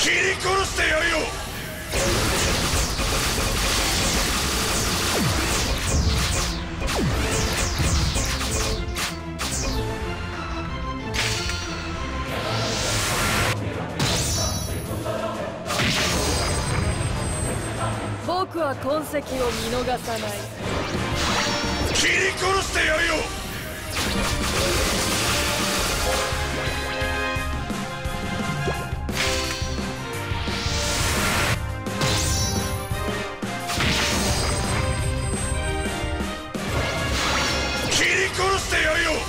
切り殺してやるよ。 僕は痕跡を見逃さない。 切り殺してやるよ。切り殺してやるよ。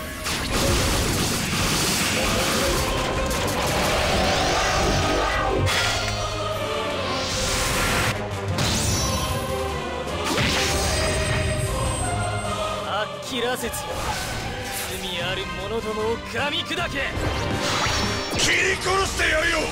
切らせつ罪ある者どもを噛み砕け。 切り殺してやるよ。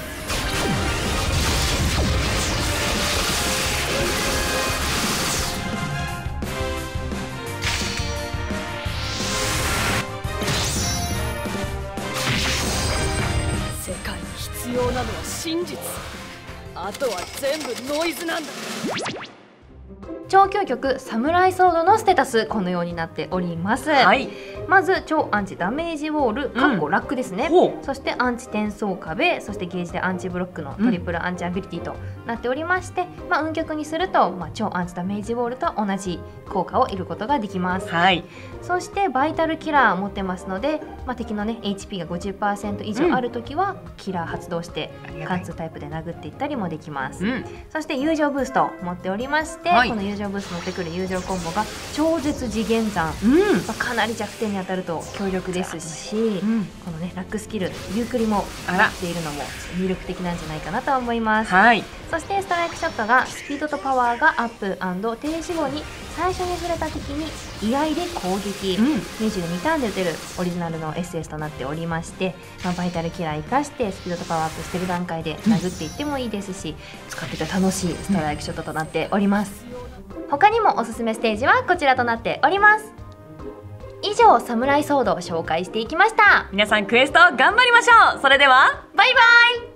世界に必要なのは真実。あとは全部ノイズなんだ。 超究極サムライソードのステータスこのようになっております。 はい、 まず超アンチダメージウォールラックですね、そしてアンチ転送壁、そしてゲージでアンチブロックのトリプルアンチアビリティとなっておりまして、運極にすると、超アンチダメージウォールと同じ効果を得ることができます。 はい、 そしてバイタルキラー持ってますので、敵のね HP が 50% 以上あるときは、キラー発動して貫通タイプで殴っていったりもできます。そして友情ブースト持っておりまして、この友情ブースト持ってくる友情コンボが超絶次元斬、かなり弱点に当たると強力ですし、このねラックスキルユークリも持っているのも魅力的なんじゃないかなと思います。そしてストライクショットがスピードとパワーがアップ&停止後に最初に触れた敵に居合で攻撃、22ターンで打てるオリジナルの SS となっておりまして、バイタルキラー生かしてスピードとパワーアップしてる段階で殴っていってもいいですし、使ってて楽しいストライクショットとなっております。他にもおすすめステージはこちらとなっております。以上サムライソードを紹介していきました。 皆さんクエスト頑張りましょう。それではバイバイ。